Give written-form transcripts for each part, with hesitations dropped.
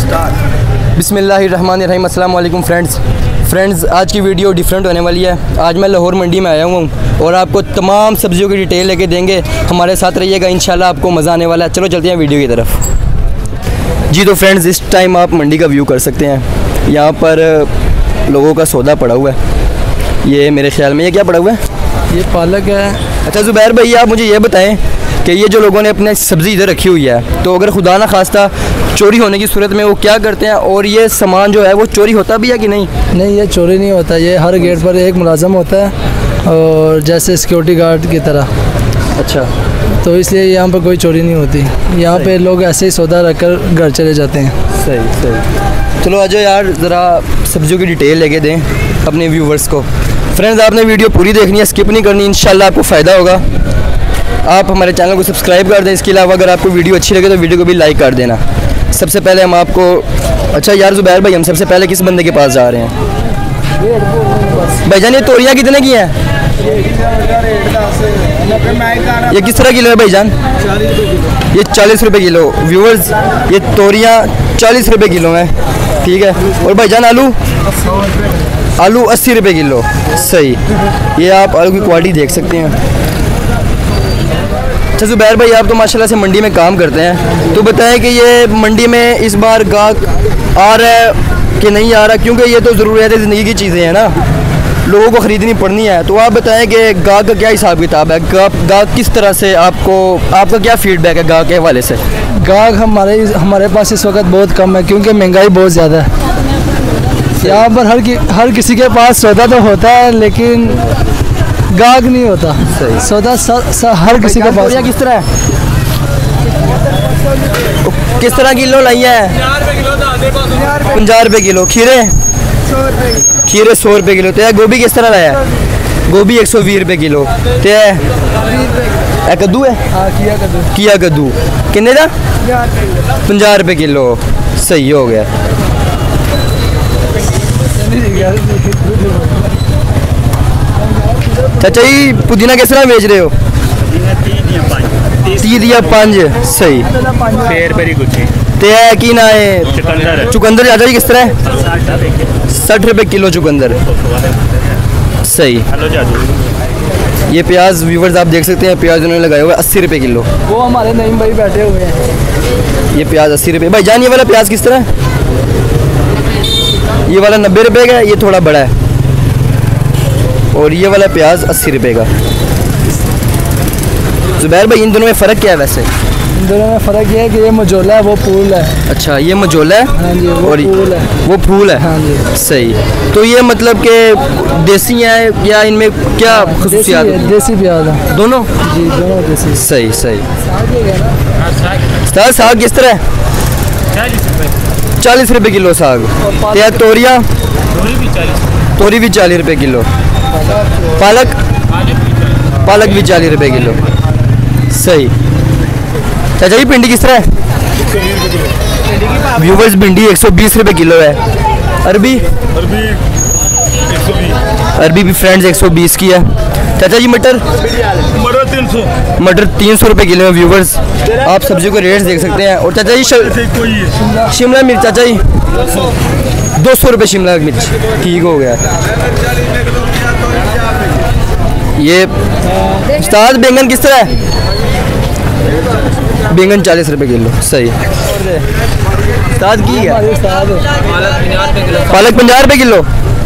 बिस्मिल्लाहिर्रहमानिर्रहीम। अस्सलाम वालेकुम फ्रेंड्स, आज की वीडियो डिफरेंट होने वाली है। आज मैं लाहौर मंडी में आया हूँ और आपको तमाम सब्जियों की डिटेल लेके देंगे। हमारे साथ रहिएगा, इंशाल्लाह आपको मज़ा आने वाला है। चलो चलते हैं वीडियो की तरफ। जी तो फ्रेंड्स, इस टाइम आप मंडी का व्यू कर सकते हैं। यहाँ पर लोगों का सौदा पड़ा हुआ है। ये मेरे ख्याल में ये क्या पड़ा हुआ है? ये पालक है। अच्छा ज़ुबैर भाई, आप मुझे ये बताएं कि ये जो लोगों ने अपने सब्ज़ी इधर रखी हुई है, तो अगर खुदा ना खास्ता चोरी होने की सूरत में वो क्या करते हैं, और ये सामान जो है वो चोरी होता भी है कि नहीं? नहीं, ये चोरी नहीं होता। ये हर गेट पर एक मुलाजम होता है और जैसे सिक्योरिटी गार्ड की तरह। अच्छा, तो इसलिए यहाँ पर कोई चोरी नहीं होती। यहाँ पे लोग ऐसे ही सौदा रखकर घर चले जाते हैं। सही। चलो आजो यार, ज़रा सब्जियों की डिटेल लेके दें अपने व्यूवर्स को। फ्रेंड्स, आपने वीडियो पूरी देखनी है, स्किप नहीं करनी, इंशाल्लाह आपको फ़ायदा होगा। आप हमारे चैनल को सब्सक्राइब कर दें। इसके अलावा अगर आपको वीडियो अच्छी लगे तो वीडियो को भी लाइक कर देना। सबसे पहले हम आपको, अच्छा यार ज़ुबैर भाई, हम सबसे पहले किस बंदे के पास जा रहे हैं? भाईजान, ये तोरियाँ कितने की हैं? ये किस तरह किलो है भाईजान? ये 40 रुपये किलो। व्यूअर्स, ये तोरियाँ 40 रुपये किलो हैं, ठीक है। और भाईजान आलू 80 रुपये किलो। सही, ये आप आलू की क्वालिटी देख सकते हैं। अच्छा ज़ुबैर भाई, आप तो माशाल्लाह से मंडी में काम करते हैं, तो बताएं कि ये मंडी में इस बार गाहक आ रहा है कि नहीं आ रहा, क्योंकि ये तो ज़रूरियात ज़िंदगी की चीज़ें हैं ना, लोगों को ख़रीदनी पड़नी है। तो आप बताएं कि गाहक का क्या हिसाब किताब है, गाहक किस तरह से आपका क्या फ़ीडबैक है गाहक के हवाले से? गाहक हमारे पास इस वक्त बहुत कम है, क्योंकि महंगाई बहुत ज़्यादा है। यहाँ पर हर किसी के पास सौदा तो होता है, लेकिन गाहक नहीं होता। सही। सौदा हर किसी के पास। किस तरह किस तरह किलो लाई है? 50 रुपये किलो। खीरे 100 रुपये किलो। तो गोभी किस तरह लाया? गोभी 120 रुपये किलो। तो कद्दू है? किया कद्दू किन्ने का? 50 रुपये किलो। सही हो गया। चाचा जी, पुदीना किस तरह बेच रहे हो? 30 या 5। सही। की ना है चुकंदर? चाचा जी किस तरह है? 60 रुपये किलो चुकंदर। सही। ये प्याज व्यूवर्स आप देख सकते हैं, प्याज उन्होंने लगाए हुए 80 रुपये किलो। वो हमारे नईम भाई बैठे हुए हैं। ये प्याज 80 रुपये। भाई जान, ये वाला प्याज किस तरह है? ये वाला 90 रुपये का है, ये थोड़ा बड़ा है। और ये वाला प्याज 80 रुपये का। ज़ुबैर भाई, इन दोनों में फ़र्क क्या है वैसे? इन दोनों में फ़र्क ये है कि ये मजोला है, वो फूल है। अच्छा, ये मजोला है। हाँ जी, वो और फूल है। वो फूल है। हाँ जी। सही। तो ये मतलब कि देसी है या इनमें क्या खुसूसियात? देसी प्याज है दोनों? जी, दोनों देसी। सही। साग किस तरह है? 40 रुपये किलो साग। तोरियाँ? तोरी भी 40 रुपये किलो। पालक भी 40 रुपये किलो। सही। चाचा जी, भिंडी किस तरह है? व्यूवर्स, भिंडी 120 रुपये किलो है। अरबी भी फ्रेंड्स 120 की है। चाचा जी, मटर 300 रुपये किलो है। व्यूवर्स, आप सब्जियों के रेट्स देख सकते हैं। और चाचा जी, शिमला मिर्च चाचा जी 200 रुपये शिमला मिर्च। ठीक हो गया। ये उस्ताद, बैंगन किस तरह है? बैंगन 40 रुपये किलो। सही। उस्ताद की है? पालक 50 रुपये किलो।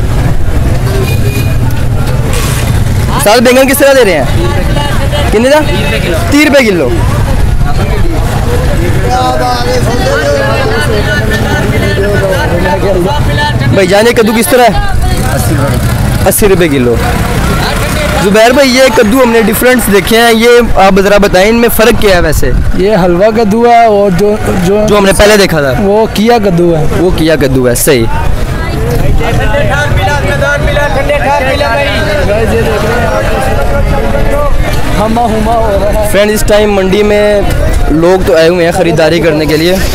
उस्ताद, बैंगन किस तरह दे रहे हैं? कितने का? 30 रुपये किलो। भाई जाने कद्दू किस तरह है? 80 रुपये किलो। ज़ुबैर भाई, ये कद्दू हमने डिफरेंस देखे हैं, ये आप ज़रा बताएं इनमें फ़र्क क्या है वैसे? ये हलवा कद्दू है, और जो हमने पहले देखा था वो किया कद्दू है। वो किया कद्दू है। सही। फ्रेंड, इस टाइम मंडी में लोग तो आए हुए हैं ख़रीदारी करने के लिए,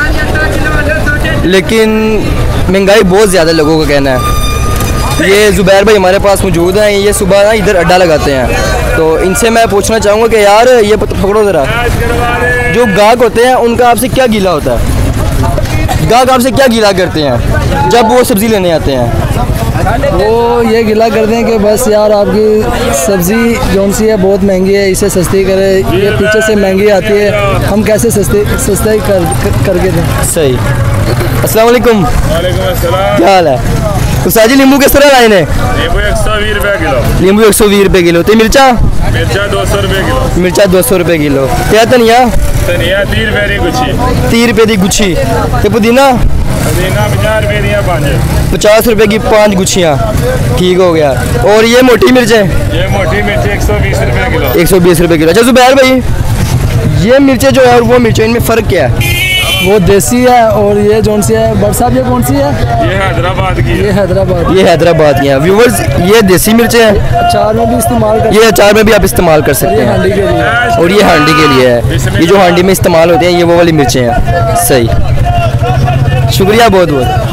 लेकिन महंगाई बहुत ज़्यादा लोगों का कहना है। ये ज़ुबैर भाई हमारे पास मौजूद हैं, ये सुबह ना इधर अड्डा लगाते हैं, तो इनसे मैं पूछना चाहूँगा कि यार ये पकड़ो ज़रा, जो गाहक होते हैं उनका आपसे क्या गिला होता है? गाहक आपसे क्या गिला करते हैं जब वो सब्ज़ी लेने आते हैं? वो ये गिला करते हैं कि बस यार आपकी सब्ज़ी जौन सी है बहुत महंगी है, इसे सस्ती करे, ये पीछे से महंगी आती है, हम कैसे सस्ता करके दें। सही। अस्सलाम वालेकुम। वालेकुम अस्सलाम। क्या हाल है उस्ताद जी? नींबू किस तरह लाए ने? नींबू 120 रुपए किलो। नींबू 120 रुपए किलो। तो मिर्चा? मिर्चा 200 रुपए किलो। मिर्चा 200 रुपए किलो। क्या धनिया? धनिया 30 रुपए की गुच्छी। 30 रुपए की गुच्छी। ते पुदीना? पुदीना 50 रुपए दी 5। 50 रुपए की 5 गुच्छियाँ। ठीक हो गया। और ये मोटी मिर्चें? ये मोटी मिर्ची 120 रुपए किलो। 120 रुपए किलो। अच्छा जुबैर भाई, ये मिर्चें जो है और वो मिर्चें, इनमें फ़र्क क्या है? वो देसी है और ये जौन सी है बट साहब ये कौन सी है? ये हैदराबाद की ये है। हैदराबाद। ये हैदराबाद की है व्यूवर्स। ये देसी मिर्चें हैं, अचार में भी इस्तेमाल कर, ये अचार में भी आप इस्तेमाल कर सकते ये हैं। हांडी के लिए। और ये हांडी के लिए है। ये जो हांडी में इस्तेमाल होते हैं ये वो वाली मिर्चें हैं। सही, शुक्रिया बहुत बहुत।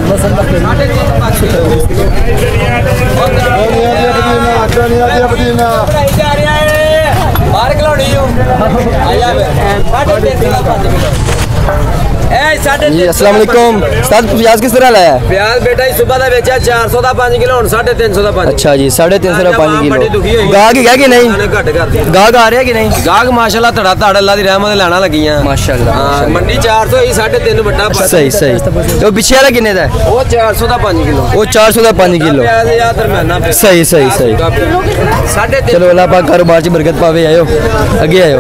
जी अस्सलाम वालेकुम। उस्ताद प्याज किस तरह लाया है? प्याज बेटा ही सुबह का बेचा 400 का 5 किलो, हुन 350 का 5। अच्छा जी, 350 का 5 बड़ी किलो। दुखी होई। गाहक है कि नहीं? घट कर दी गाहक आ रहे हैं कि नहीं? गाहक माशाल्लाह धड़ा धड़ अल्लाह दी रहमत लाना लगियां। माशाल्लाह हां मंडी 400 ही 3.5 बट्टा पा। सही सही। तो पिछले वाला कितने का है? वो 400 का 5 किलो। वो 400 का 5 किलो। प्याज या दरमियाना पे सही सही सही। 3.5। चलो अल्लाह पाक कारोबार च बरकत पावे। आयो आगे आयो।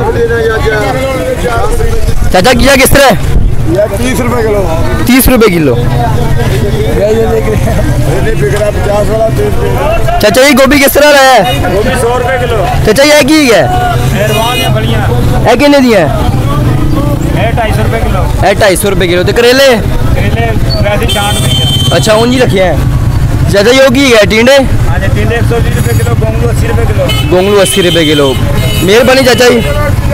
चाचा किया किस तरह है? 30 रुपए किलो। 30 रुपए किलो। ये बिक रहा 50 वाला 30 रुपए। चाचा ये गोभी किस तरह रहा है? वो भी 100 रुपए किलो। चाचा ये की है? मेहरबान है फलियां। है कितने दी है? ये 250 रुपए किलो। है 250 रुपए किलो। तो करेले? करेले वैसे 60 रुपए। अच्छा ऊँजी रखे हैं। चाचा ये की है? टींडे? हां जी, टींडे 120 रुपए किलो, गोंगलू 80 रुपए किलो। गोंगलू 80 रुपए किलो। मेहरबानी चाचा जी।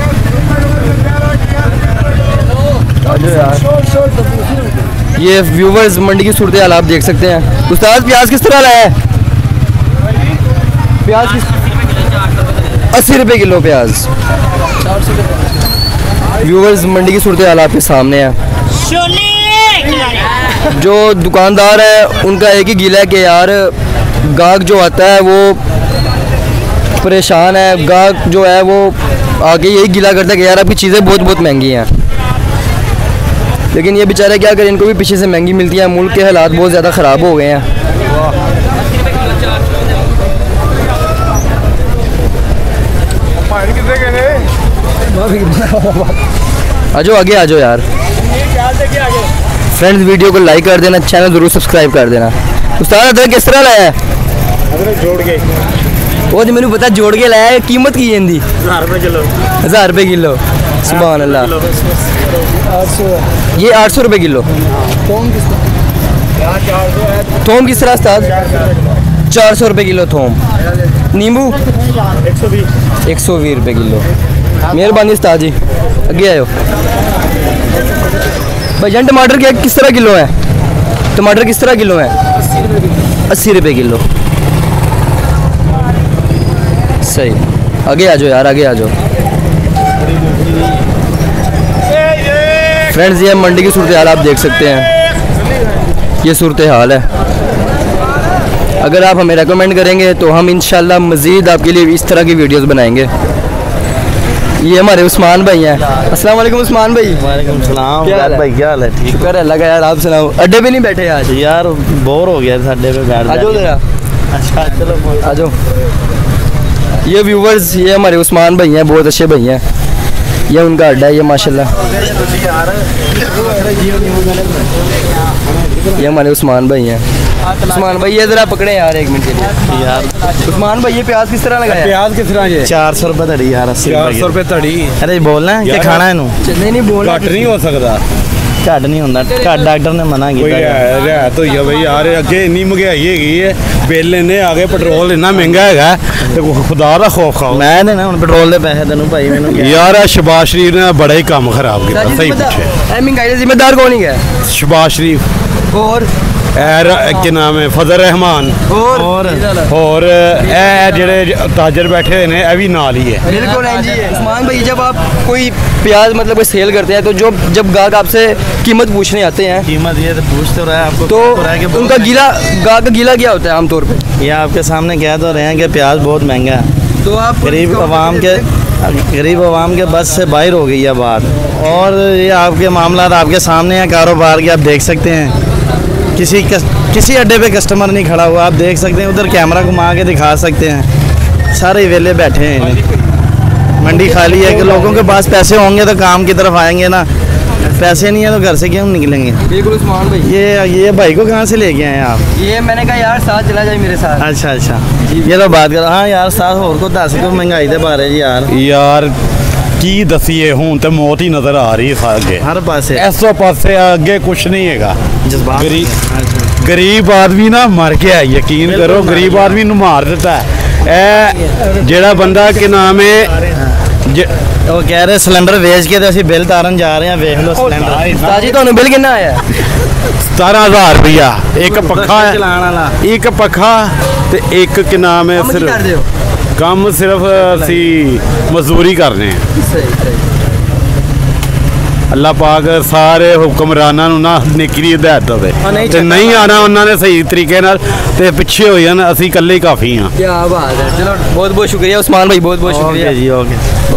ये व्यूवर्स मंडी की सूरत हाल आप देख सकते हैं। उस्ताद प्याज किस तरह लाया है? प्याज 80 रुपए किलो प्याज। व्यूवर्स मंडी की सूरत हाल आपके सामने है। जो दुकानदार है उनका एक ही गिला है कि यार गाहक जो आता है वो परेशान है। गाहक जो है वो आगे यही गिला करता है कि यार आपकी चीज़ें बहुत बहुत महंगी हैं। लेकिन ये बेचारे क्या करें, इनको भी पीछे से महंगी मिलती है। मुल्क के हालात बहुत ज़्यादा ख़राब हो गए हैं। आजो आगे आजो यार। फ्रेंड्स वीडियो को लाइक कर देना, चैनल ज़रूर सब्सक्राइब कर देना। उस्ताद अदरक किस तरह लाया है? अदरक जोड़ के वो तो मैंने पता जोड़ के लाया है। कीमत की है इनकी? 1000 रुपए किलो। 1000 रुपए किलो। सुभान अल्लाह। 800 ये 800 रुपए किलो। थोम किस तरह उस्ताद? 400 रुपए किलो थोम। नींबू 120 रुपए किलो। मेहरबानी उस्ताद जी। आगे आयो भाईजान। टमाटर क्या किस तरह किलो है? टमाटर किस तरह किलो है? 80 रुपए किलो। सही। आगे आ जाओ यार, आगे आ जाओ। फ्रेंड्स ये मंडी की सूरत हाल आप देख सकते हैं। ये सूरत हाल है। अगर आप हमें रेकमेंड करेंगे तो हम इंशाल्लाह मज़ीद आपके लिए इस तरह की वीडियोस बनाएंगे। ये हमारे उस्मान भाई हैं। अस्सलाम वालेकुम उस्मान भाई। वालेकुम सलाम। क्या हाल है? भाई क्या हाल है? ठीक शुक्र है अल्लाह का। यार आप सुनाओ, अड्डे पे नहीं बैठे आज? यार बोर हो गया साडे पे बैठ आ जाओ जरा, अच्छा चलो आ जाओ। ये व्यूवर्स ये हमारे उस्मान भाई हैं, बहुत अच्छे भाई हैं। ये उनका अड्डा है ये माशाल्लाह। ये हमारे उस्मान भाई हैं। उस्मान भाई ये जरा पकड़े यार 1 मिनट के लिए। यार उस्मान भाई ये प्याज किस तरह लगाया? प्याज किस तरह ये? 400 रुपए धड़ी यार। 80 400 रुपए धड़ी। अरे बोलना है कि यार, खाना इनू नहीं नहीं बोल घट नहीं हो सकता। घट नहीं ਹੁੰਦਾ। ਘੱਟ ਡਾਕਟਰ ਨੇ ਮਨਾ कोई ਕੀਤਾ। रियायत होई है भाई यार। अगे इन्नी महंगाई हैगी है, बिल इन्ने आ गए, पेट्रोल इन्ना महंगा हैगा ते खुदा दा खौफ खाओ। ਮੈਂ ਨੇ ਨਾ ਹੁਣ ਪੈਟਰੋਲ ਦੇ ਪੈਸੇ ਤੈਨੂੰ ਭਾਈ ਮੈਨੂੰ यार शबाज शरीफ ने बड़ा ही काम खराब किया। सही पूछे। महंगाई का जिम्मेदार कौन ही है? शबाज शरीफ और क्या नाम है फजल रहमान और जेड़े ताजर बैठे हुए ने भी नाल ही है। बिल्कुल जी है। उस्मान भाई जब आप कोई प्याज मतलब कोई सेल करते हैं तो जब गाहक आपसे कीमत पूछने आते हैं, कीमत ये तो पूछ तो रहा है आपको, तो रहा है कि उनका गाहक का गीला क्या होता है आमतौर पे? ये आपके सामने कह तो रहे हैं कि प्याज बहुत महंगा है। तो आप गरीब आवाम के बस से बाहर हो गई है बात। और ये आपके मामला आपके सामने हैं कारोबार के, आप देख सकते हैं किसी अड्डे पे कस्टमर नहीं खड़ा हुआ, आप देख सकते हैं। उधर कैमरा घुमा के दिखा सकते हैं, सारे वेले बैठे हैं। मंडी खाली है कि लोगों के पास पैसे होंगे तो काम की तरफ आएंगे ना, पैसे नहीं है तो घर से क्यों निकलेंगे। बिल्कुल उस्मान भाई। ये भाई को कहाँ से लेके आए आप? ये मैंने कहा यार साथ चला जाए मेरे साथ। अच्छा ये तो बात कर। हाँ यार साथ होर को दस को महंगाई दे बारे जी यार की दसीए हूँ तो मौत ही नजर आ रही है अगे हर पासे, ऐसो पासे अगे कुछ नहीं है। जज्बात गरीब आदमी ना मर गया, यकीन करो गरीब आदमी नू मार देता है। जेड़ा बंदा के नाम है वो कह रहे सिलेंडर वेच के तो बिल तारन जा रहे हैं, देख लो सिलेंडर। जी तो बिल कितना आया? 17,000 रुपया एक पखा है, चलाने वाला एक पखा ते एक के नाम है सिर्फ काम सिर्फ असी मजदूरी करने हैं। अल्लाह पाक सारे हुक्मराना ना नेकी दी हिदायत देवे ते नहीं आना उन्होंने सही तरीके नाल ते पिछे हो जान, असी कल्ले ही काफ़ी हाँ। क्या बात है। चलो बहुत बहुत शुक्रिया उस्मान भाई, बहुत बहुत शुक्रिया जी। ओके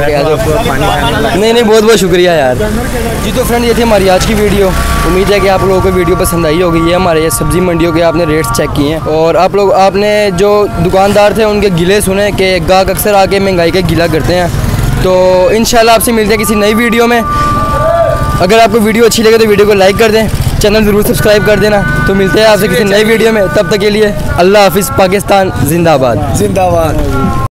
नहीं बहुत बहुत शुक्रिया यार जी। तो फ्रेंड ये थी हमारी आज की वीडियो। उम्मीद है कि आप लोगों को वीडियो पसंद आई होगी। ये हमारे ये सब्ज़ी मंडियों के आपने रेट्स चेक किए हैं और आपने जो दुकानदार थे उनके गिले सुने कि गाहक अक्सर आके महंगाई के गिला करते हैं। तो इंशाल्लाह आपसे मिलते हैं किसी नई वीडियो में। अगर आपको वीडियो अच्छी लगे तो वीडियो को लाइक कर दें, चैनल ज़रूर सब्सक्राइब कर देना। तो मिलते हैं आपसे किसी नई वीडियो में, तब तक के लिए अल्लाह हाफिज़। पाकिस्तान जिंदाबाद।